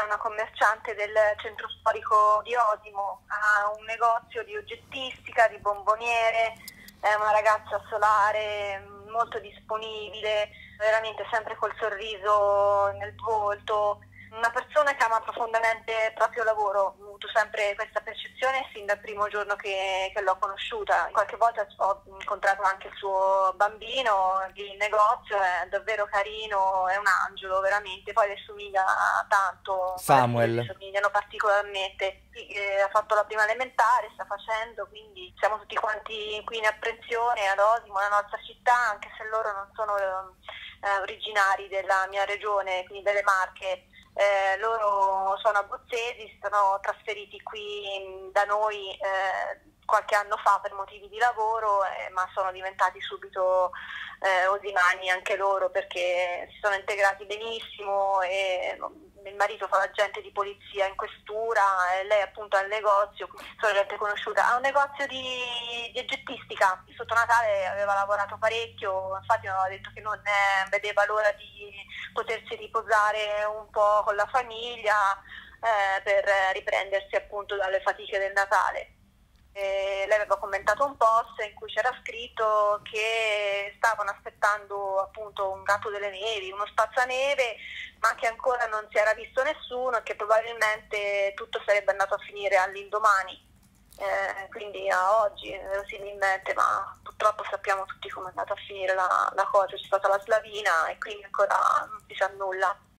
una commerciante del centro storico di Osimo, ha un negozio di oggettistica, di bomboniere, è una ragazza solare, molto disponibile, veramente sempre col sorriso nel volto, una persona che ama profondamente il proprio lavoro. Ho avuto sempre questa percezione sin dal primo giorno che l'ho conosciuta. Qualche volta ho incontrato anche il suo bambino lì in negozio, è davvero carino, è un angelo veramente, poi le somiglia tanto, alla fine si Samuel. somigliano particolarmente. Sì, ha fatto la prima elementare, sta facendo, quindi siamo tutti quanti qui in apprensione ad Osimo, la nostra città, anche se loro non sono originari della mia regione, quindi delle Marche. Loro sono abruzzesi, si sono trasferiti qui da noi qualche anno fa per motivi di lavoro, ma sono diventati subito osimani anche loro perché si sono integrati benissimo e il marito fa l'agente di polizia in questura e lei appunto al negozio, sono gente conosciuta, ha un negozio di oggettistica. Sotto Natale aveva lavorato parecchio, infatti mi aveva detto che non vedeva l'ora di potersi riposare un po' con la famiglia per riprendersi appunto dalle fatiche del Natale. Lei aveva commentato un post in cui c'era scritto che stavano aspettando appunto un gatto delle nevi, uno spazzaneve, ma che ancora non si era visto nessuno e che probabilmente tutto sarebbe andato a finire all'indomani. Quindi a oggi verosimilmente, ma purtroppo sappiamo tutti come è andata a finire la cosa, c'è stata la slavina e quindi ancora non si sa nulla.